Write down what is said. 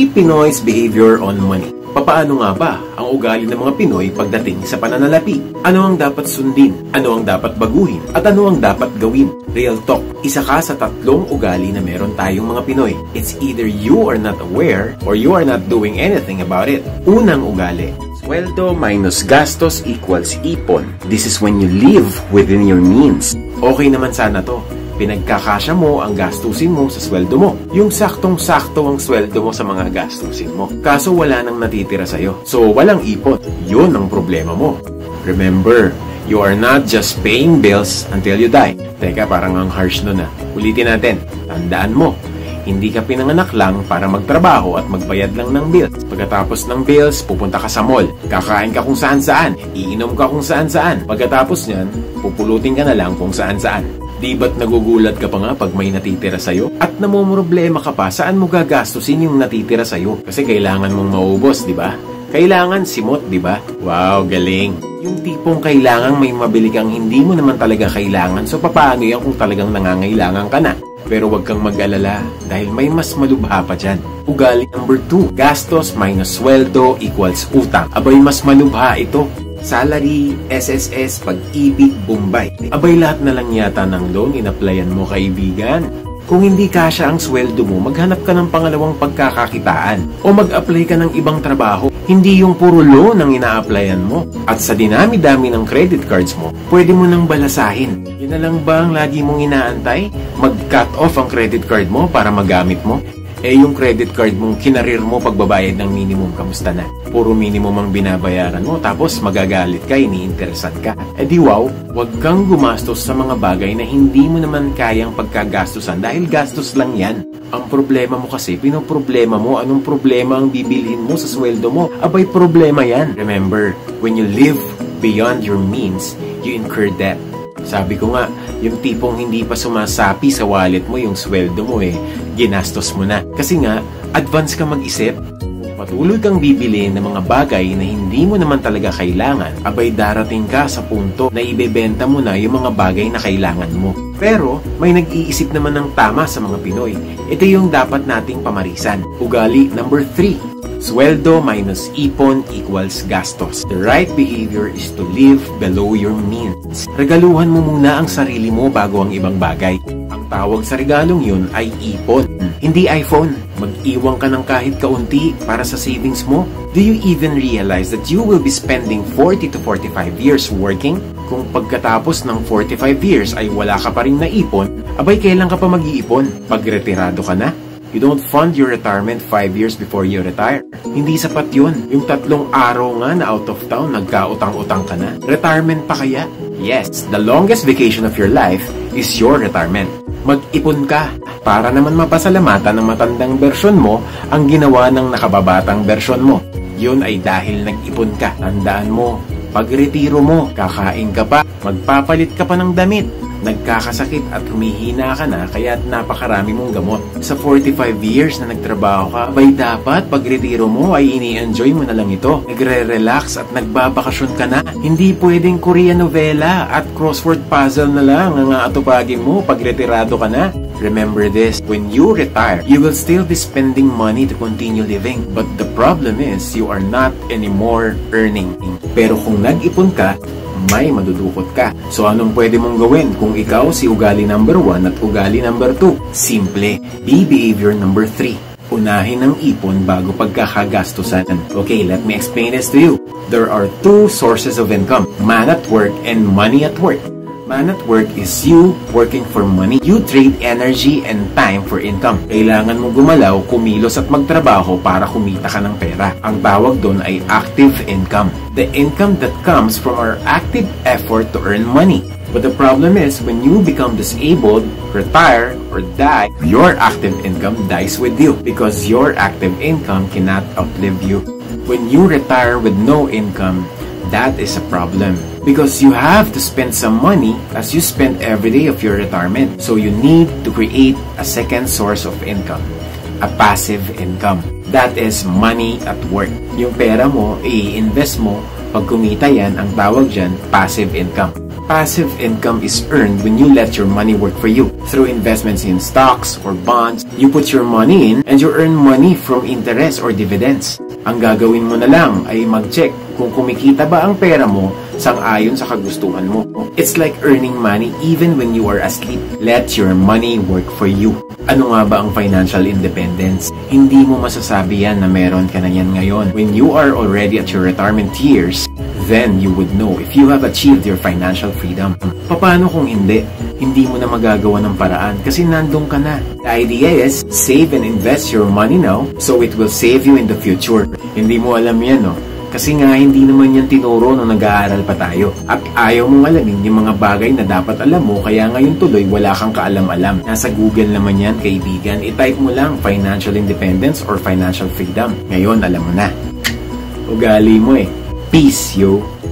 Pinoy's behavior on money. Papaano nga ba ang ugali ng mga Pinoy pagdating sa pananalapi? Ano ang dapat sundin? Ano ang dapat baguhin? At ano ang dapat gawin? Real talk, isa ka sa tatlong ugali na meron tayong mga Pinoy. It's either you are not aware or you are not doing anything about it. Unang ugali, sweldo minus gastos equals ipon. This is when you live within your means. Okay naman sana to. Pinagkakasya mo ang gastusin mo sa sweldo mo. Yung saktong-sakto ang sweldo mo sa mga gastusin mo. Kaso wala nang natitira sa'yo. So walang ipon. Yun ang problema mo. Remember, you are not just paying bills until you die. Teka, parang ang harsh nun ah. Ulitin natin. Tandaan mo, hindi ka pinanganak lang para magtrabaho at magbayad lang ng bills. Pagkatapos ng bills, pupunta ka sa mall. Kakain ka kung saan-saan. Iinom ka kung saan-saan. Pagkatapos nyan, pupulutin ka na lang kung saan-saan. Di ba't nagugulat ka pa nga pag may natitira sa'yo? At namumroblema ka pa saan mo gagastusin yung natitira sa'yo? Kasi kailangan mong maubos, di ba? Kailangan simot, di ba? Wow, galing! Yung tipong kailangan may mabili kang hindi mo naman talaga kailangan. So papaano yan kung talagang nangangailangan ka na? Pero wag kang mag-alala dahil may mas malubha pa dyan. Ugali number 2, gastos minus sweldo equals utang. Abay, mas malubha ito. Salary, SSS, pag-ibig, Bombay. Abay, lahat na lang yata ng loan in-applyan mo, kaibigan. Kung hindi kasya ang sweldo mo, maghanap ka ng pangalawang pagkakakitaan o mag-apply ka ng ibang trabaho. Hindi yung puro loan ang ina-applyan mo. At sa dinami-dami ng credit cards mo, pwede mo nang balasahin. Yun na lang ba ang lagi mong inaantay? Mag-cut off ang credit card mo para magamit mo? Eh yung credit card mong kinarir mo pagbabayad ng minimum, kamusta na? Puro minimum ang binabayaran mo tapos magagalit ka, iniinteresan ka. Eh di wow, wag kang gumastos sa mga bagay na hindi mo naman kayang pagkagastusan dahil gastos lang yan. Ang problema mo kasi, pinoproblema mo anong problema ang bibilhin mo sa sweldo mo. Abay, problema yan. Remember, when you live beyond your means, you incur debt. Sabi ko nga, yung tipong hindi pa sumasapi sa wallet mo yung sweldo mo ginastos mo na. Kasi nga, advance ka mag-isip. Patuloy kang bibili ng mga bagay na hindi mo naman talaga kailangan, abay darating ka sa punto na ibebenta mo na yung mga bagay na kailangan mo. Pero, may nag-iisip naman ng tama sa mga Pinoy. Ito yung dapat nating pamarisan. Ugali number 3. Sweldo minus ipon equals gastos. The right behavior is to live below your means. Regaluhan mo muna ang sarili mo bago ang ibang bagay. Ang tawag sa regalong yun ay ipon. Hindi iPhone. Mag-iwan ka ng kahit kaunti para sa savings mo. Do you even realize that you will be spending 40 to 45 years working? Kung pagkatapos ng 45 years ay wala ka pa rin naipon, abay kailan ka pa mag-iipon? Pag-retirado ka na? You don't fund your retirement 5 years before you retire. Hindi sapat yun. Yung 3 araw nga na out of town, nagkautang-utang ka na. Retirement pa kaya? Yes, the longest vacation of your life is your retirement. Mag-ipon ka para naman mapasalamatan ng matandang bersyon mo ang ginawa ng nakababatang bersyon mo. Yun ay dahil nag-ipon ka. Tandaan mo, pag-retiro mo, kakain ka pa, magpapalit ka pa ng damit. Nagkakasakit at humihina ka na kaya napakarami mong gamot. Sa 45 years na nagtrabaho ka, bay dapat pag-retiro mo ay ini-enjoy mo na lang ito. Nagre-relax at nagbabakasyon ka na. Hindi pwedeng Korean novela at crossword puzzle na lang ang aatupagin mo pag-retirado ka na. Remember this, when you retire, you will still be spending money to continue living. But the problem is, you are not anymore earning. Pero kung nag-ipon ka, may madudukot ka. So anong pwede mong gawin kung ikaw si ugali number 1 at ugali number 2? Simple, be behavior number 3. Unahin ang ipon bago pagkakagastusan. Okay, let me explain this to you. There are 2 sources of income, man at work and money at work. Man at work is you working for money. You trade energy and time for income. Kailangan mo gumalaw, kumilos at magtrabaho para kumita ka ng pera. Ang tawag doon ay active income. The income that comes from our active effort to earn money. But the problem is, when you become disabled, retire, or die, your active income dies with you because your active income cannot outlive you. When you retire with no income, that is a problem because you have to spend some money as you spend every day of your retirement. So you need to create a second source of income, a passive income. That is money at work. Yung pera mo, i-invest mo, pag kumita yan, ang tawag dyan, passive income. Passive income is earned when you let your money work for you. Through investments in stocks or bonds, you put your money in and you earn money from interest or dividends. Ang gagawin mo na lang ay mag-check kung kumikita ba ang pera mo sang-ayon sa kagustuhan mo. It's like earning money even when you are asleep. Let your money work for you. Ano nga ba ang financial independence? Hindi mo masasabi yan na meron ka na yan ngayon. When you are already at your retirement years, then you would know if you have achieved your financial freedom. Paano kung hindi? Hindi mo na magagawa ng paraan kasi nandun ka na. The idea is, save and invest your money now so it will save you in the future. Hindi mo alam yan, no? Kasi nga, hindi naman yan tinuro nung nag-aaral pa tayo. At ayaw mong alamin yung mga bagay na dapat alam mo, kaya ngayon tuloy wala kang kaalam-alam. Nasa Google naman yan, kaibigan. I-type mo lang financial independence or financial freedom. Ngayon, alam mo na. Ugali mo eh. Peace, yo!